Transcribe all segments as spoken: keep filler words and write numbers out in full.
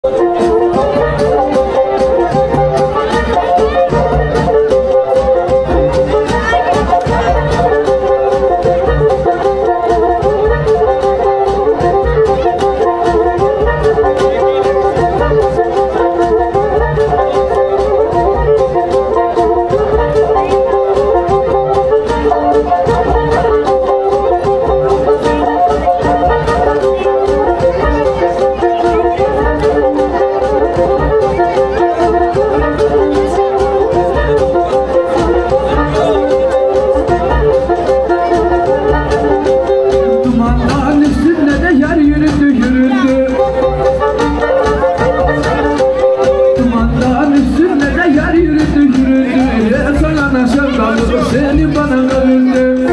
Seni bana göründü.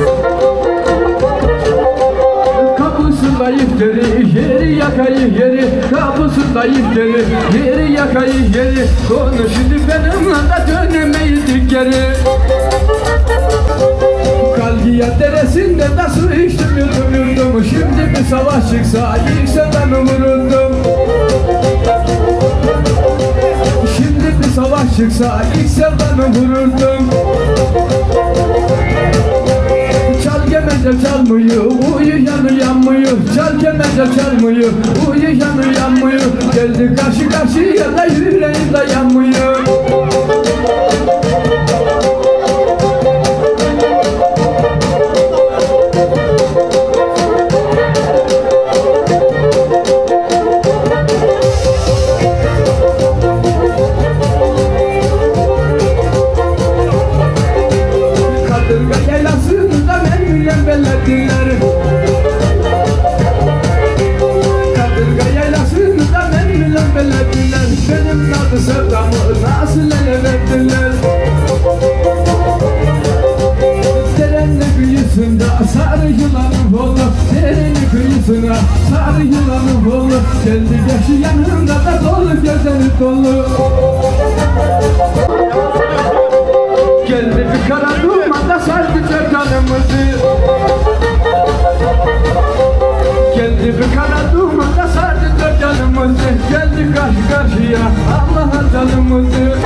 Kapısında iftiri, yeri yakayı yeri. Kapısında iftiri, yeri yakayı yeri. Konu şimdi benimle de dönemeydik geri. Kalgiya deresinde de su içtim yudum yudum. Şimdi bir savaş çıksa ilkse ben vururdum. Şimdi bir savaş çıksa ilkse ben vururdum. Çal kemence çalmıyor, uyuyan uyanmıyor. Çal kemence çalmıyor, uyuyan uyanmıyor. Geldi karşı karşıya da yüreğim dayanmıyor. Kadırga yaylasında mermiyle belediler. Kadırga yaylasında mermiyle belediler. Benim adı sevdamı nasıl ele verdiler. Derenin kıyısında sarı yılanın oğlu. Derenin kıyısına sarı yılanın oğlu. Geldi yaşı yanında da dolu gözleri dolu. Geldi bir kara durmada sardı canımızı. Geldi bir kara durmada sardı canımızı. Geldi karşı karşıya Allah'ın canımızı.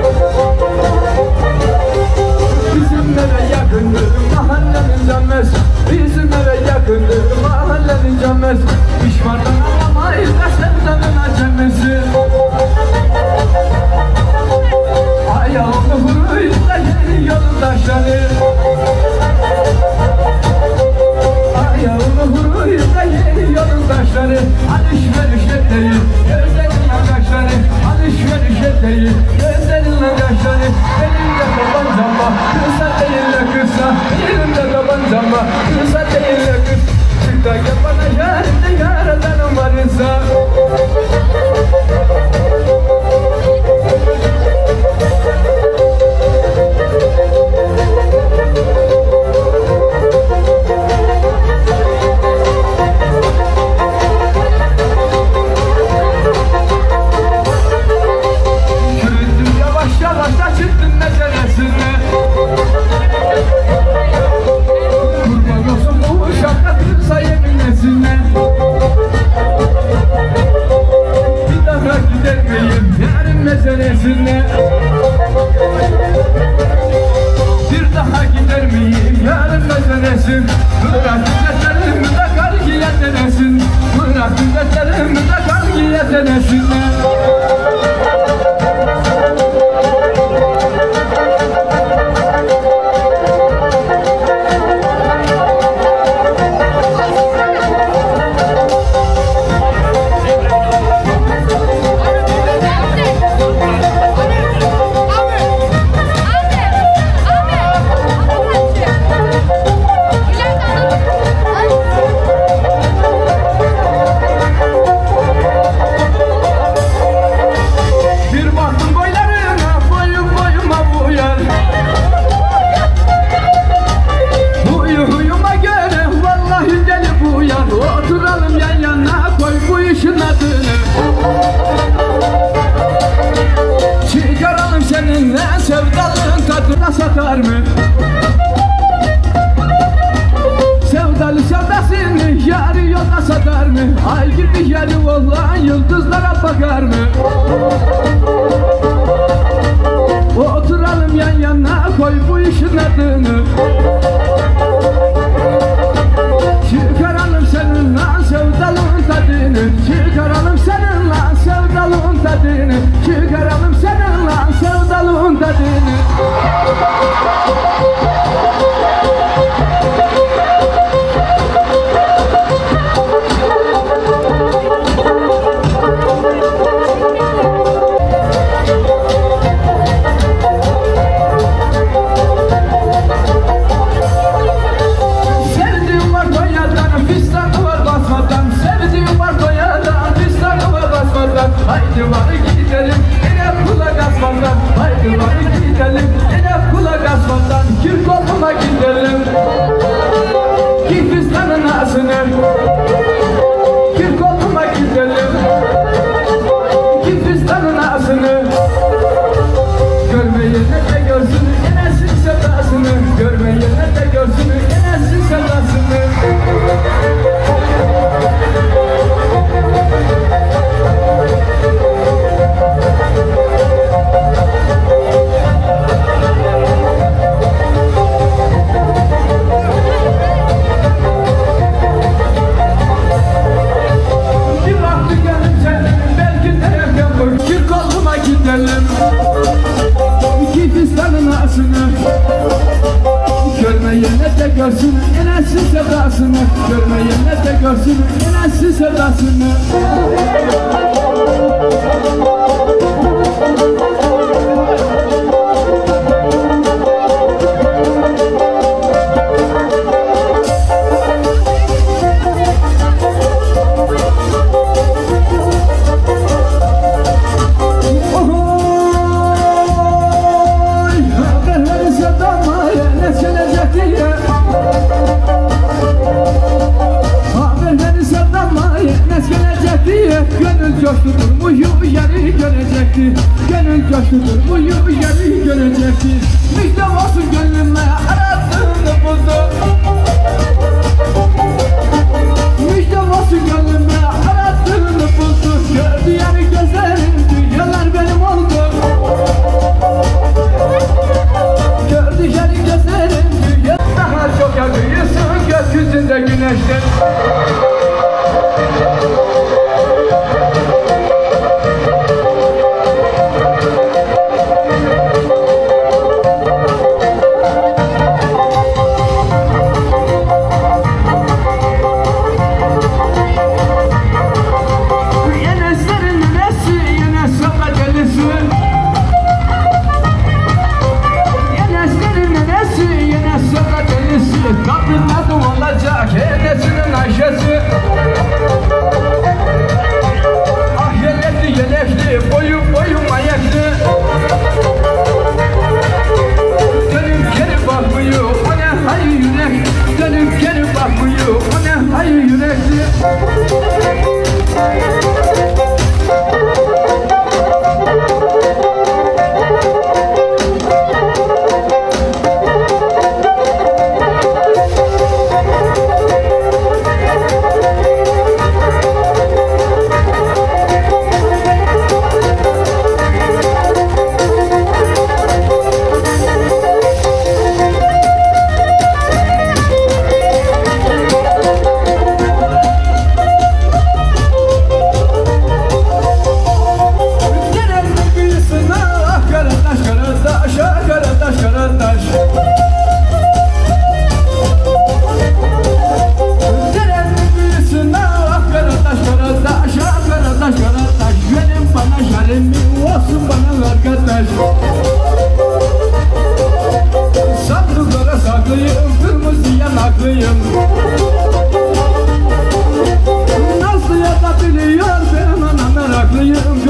Bizim eve yakındır mahallenin canmez. Bizim eve yakındır mahallenin canmez. Pişmandan alamayız da sevdanın acemisi. Ayağımda vuruyuz da yeni yoldaşları. Ayağımda vuruyuz da yeni yoldaşları. Alışveriş etmeyin gözlerin arkadaşları. Alışveriş etmeyin gözlerin arkadaşları. Elinde tabancam var kısa değil de kısa. haydi var gidelim yine kulak asmandan. Haydi var gidelim yine kulak asmandan. Kirkoluma gidelim Kirgizistan'ın ağzını. Kirkoluma gidelim Kirgizistan'ın ağzını. Görmeyene de görsün enesin sevdasını. Görmeyene de görsün enesin sevdasını. Bir vakti gelince belki de yakın Kirkoluma gidelim Kirgizistan'ın ağzını. Görmeyene de görsün enesin sevdasını. Görmeyene de görsün enesin sevdasını. Gönül coştudur bu yeri görecekti. Gönül coştudur bu yeri görecekti. Müjde olsun gönlüme aradığını buldu. Müjde olsun gönlüme aradığını buldu. Gördü yani gözlerim dünyalar benim oldu. Gördü yani gözlerim dünya. Daha çok yakıyorsun gökyüzünde güneşten. Kapının adı olacak enesinin Ayşe'si. Ah yelekli yelekli boyu boyu ayaklı. Dönüp geri bakmıyor o ne hayır yürek. Dönüp geri bakmıyor o ne hayır yürekli. Sandıklara saklıyım, kırmızı yanaklıyım. Nasıl yapabiliyor benim ana meraklıyım.